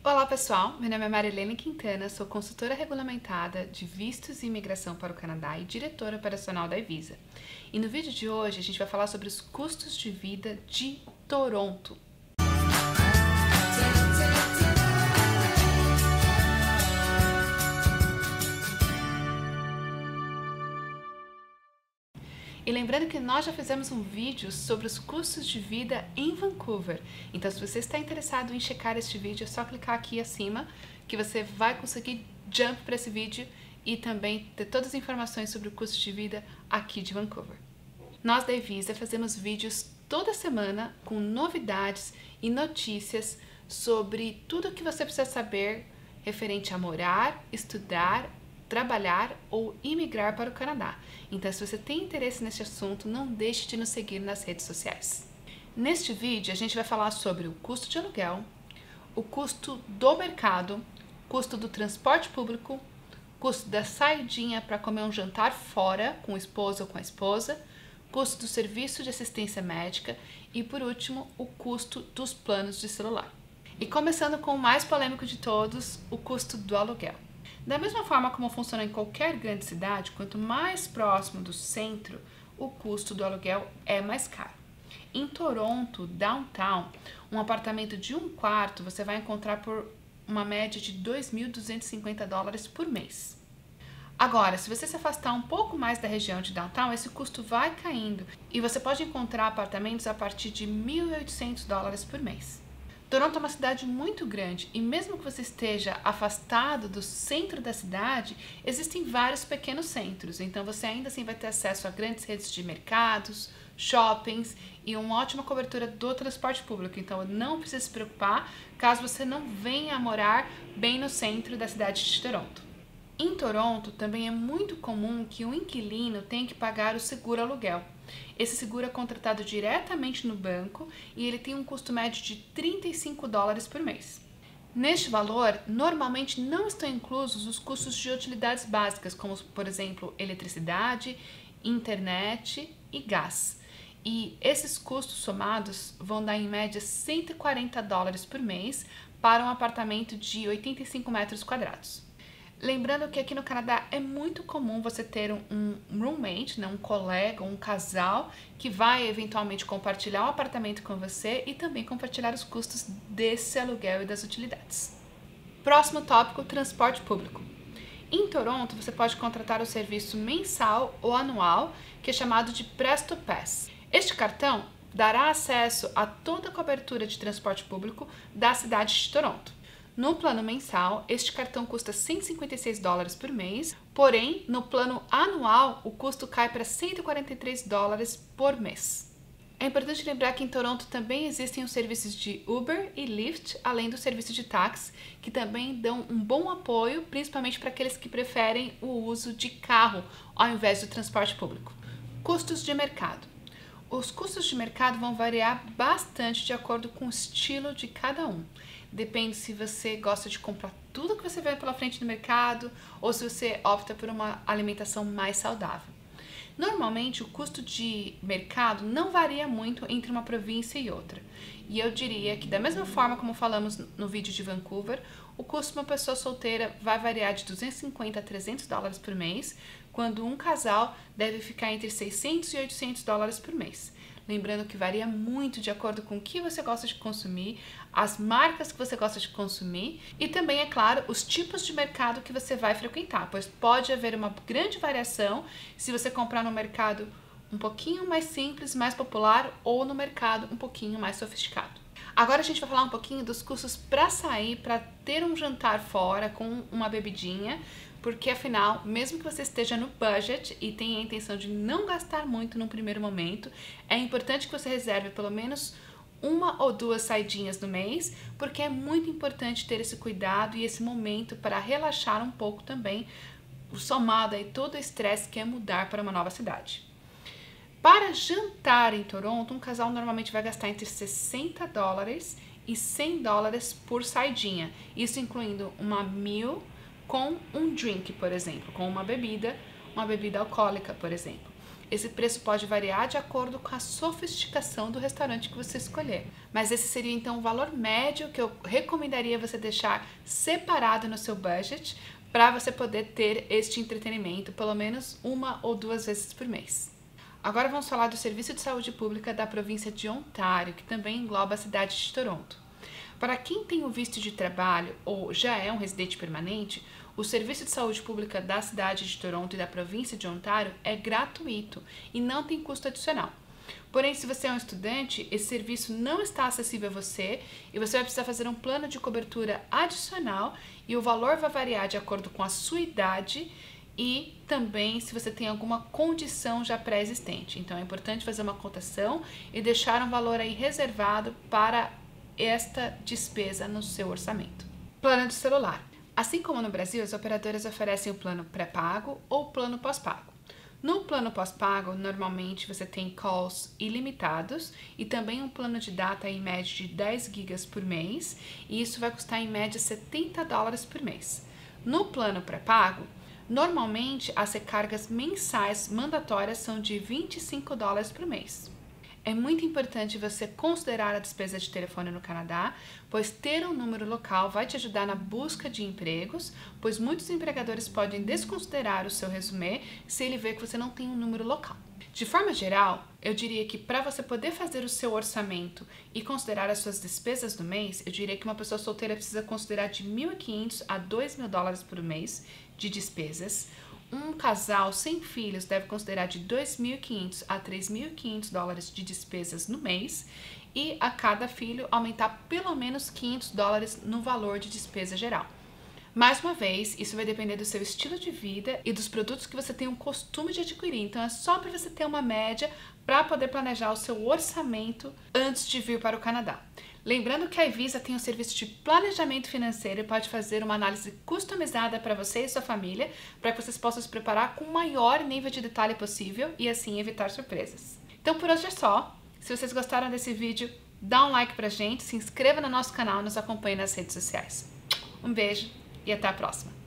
Olá pessoal, meu nome é Marilene Quintana, sou consultora regulamentada de vistos e imigração para o Canadá e diretora operacional da Evisa. E no vídeo de hoje a gente vai falar sobre os custos de vida de Toronto. E lembrando que nós já fizemos um vídeo sobre os custos de vida em Vancouver. Então, se você está interessado em checar este vídeo, é só clicar aqui acima que você vai conseguir jump para esse vídeo e também ter todas as informações sobre o custo de vida aqui de Vancouver. Nós da Evisa fazemos vídeos toda semana com novidades e notícias sobre tudo o que você precisa saber referente a morar, estudar, trabalhar ou imigrar para o Canadá. Então, se você tem interesse nesse assunto, não deixe de nos seguir nas redes sociais. Neste vídeo, a gente vai falar sobre o custo de aluguel, o custo do mercado, custo do transporte público, custo da saidinha para comer um jantar fora com o esposo ou com a esposa, custo do serviço de assistência médica e, por último, o custo dos planos de celular. E começando com o mais polêmico de todos, o custo do aluguel. Da mesma forma como funciona em qualquer grande cidade, quanto mais próximo do centro, o custo do aluguel é mais caro. Em Toronto, downtown, um apartamento de um quarto você vai encontrar por uma média de $2.250 por mês. Agora, se você se afastar um pouco mais da região de downtown, esse custo vai caindo e você pode encontrar apartamentos a partir de $1.800 por mês. Toronto é uma cidade muito grande e mesmo que você esteja afastado do centro da cidade, existem vários pequenos centros, então você ainda assim vai ter acesso a grandes redes de mercados, shoppings e uma ótima cobertura do transporte público, então não precisa se preocupar caso você não venha a morar bem no centro da cidade de Toronto. Em Toronto também é muito comum que o inquilino tenha que pagar o seguro aluguel. Esse seguro é contratado diretamente no banco e ele tem um custo médio de $35 por mês. Neste valor, normalmente não estão inclusos os custos de utilidades básicas, como, por exemplo, eletricidade, internet e gás. E esses custos somados vão dar em média $140 por mês para um apartamento de 85 metros quadrados. Lembrando que aqui no Canadá é muito comum você ter um roommate, um colega, um casal que vai eventualmente compartilhar um apartamento com você e também compartilhar os custos desse aluguel e das utilidades. Próximo tópico, transporte público. Em Toronto, você pode contratar o serviço mensal ou anual, que é chamado de Presto Pass. Este cartão dará acesso a toda a cobertura de transporte público da cidade de Toronto. No plano mensal, este cartão custa $156 por mês, porém, no plano anual, o custo cai para $143 por mês. É importante lembrar que em Toronto também existem os serviços de Uber e Lyft, além do serviço de táxi, que também dão um bom apoio, principalmente para aqueles que preferem o uso de carro ao invés do transporte público. Custos de mercado. Os custos de mercado vão variar bastante de acordo com o estilo de cada um. Depende se você gosta de comprar tudo que você vê pela frente no mercado ou se você opta por uma alimentação mais saudável. Normalmente, o custo de mercado não varia muito entre uma província e outra. E eu diria que, da mesma forma como falamos no vídeo de Vancouver, o custo de uma pessoa solteira vai variar de $250 a $300 por mês, quando um casal deve ficar entre $600 e $800 por mês. Lembrando que varia muito de acordo com o que você gosta de consumir, as marcas que você gosta de consumir e também, é claro, os tipos de mercado que você vai frequentar, pois pode haver uma grande variação se você comprar no mercado um pouquinho mais simples, mais popular ou no mercado um pouquinho mais sofisticado. Agora a gente vai falar um pouquinho dos custos para sair, para ter um jantar fora com uma bebidinha, porque afinal, mesmo que você esteja no budget e tenha a intenção de não gastar muito no primeiro momento, é importante que você reserve pelo menos uma ou duas saidinhas no mês, porque é muito importante ter esse cuidado e esse momento para relaxar um pouco também, somado aí todo o estresse que é mudar para uma nova cidade. Para jantar em Toronto, um casal normalmente vai gastar entre $60 e $100 por saidinha, isso incluindo uma meal com um drink, por exemplo, com uma bebida alcoólica, por exemplo. esse preço pode variar de acordo com a sofisticação do restaurante que você escolher. Mas esse seria então o valor médio que eu recomendaria você deixar separado no seu budget para você poder ter este entretenimento pelo menos 1 ou 2 vezes por mês. Agora vamos falar do Serviço de Saúde Pública da província de Ontário, que também engloba a cidade de Toronto. Para quem tem o visto de trabalho ou já é um residente permanente, o Serviço de Saúde Pública da cidade de Toronto e da província de Ontário é gratuito e não tem custo adicional. Porém, se você é um estudante, esse serviço não está acessível a você e você vai precisar fazer um plano de cobertura adicional e o valor vai variar de acordo com a sua idade e também se você tem alguma condição já pré-existente. Então é importante fazer uma cotação e deixar um valor aí reservado para esta despesa no seu orçamento. Plano de celular. Assim como no Brasil, as operadoras oferecem o plano pré-pago ou plano pós-pago. No plano pós-pago, normalmente você tem calls ilimitados e também um plano de data em média de 10 GB por mês, e isso vai custar em média $70 por mês. No plano pré-pago, normalmente as recargas mensais mandatórias são de $25 por mês. É muito importante você considerar a despesa de telefone no Canadá, pois ter um número local vai te ajudar na busca de empregos, pois muitos empregadores podem desconsiderar o seu resumê se ele vê que você não tem um número local. De forma geral, eu diria que para você poder fazer o seu orçamento e considerar as suas despesas do mês, eu diria que uma pessoa solteira precisa considerar de $1.500 a $2.000 por mês de despesas. Um casal sem filhos deve considerar de $2.500 a $3.500 de despesas no mês e a cada filho aumentar pelo menos $500 no valor de despesa geral. Mais uma vez, isso vai depender do seu estilo de vida e dos produtos que você tem o costume de adquirir. Então é só para você ter uma média para poder planejar o seu orçamento antes de vir para o Canadá. Lembrando que a Evisa tem um serviço de planejamento financeiro e pode fazer uma análise customizada para você e sua família, para que vocês possam se preparar com o maior nível de detalhe possível e assim evitar surpresas. Então por hoje é só. Se vocês gostaram desse vídeo, dá um like pra gente, se inscreva no nosso canal e nos acompanhe nas redes sociais. Um beijo e até a próxima!